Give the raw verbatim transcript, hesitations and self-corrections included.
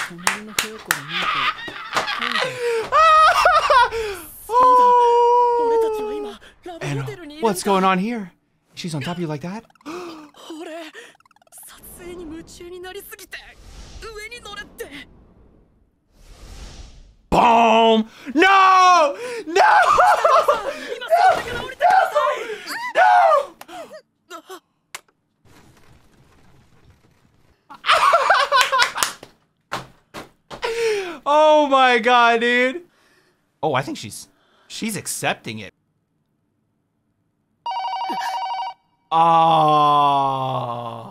And what's going on here? She's on top of you like that? Boom! No! No! No! No! Oh my god, dude. Oh, I think she's she's accepting it. Oh.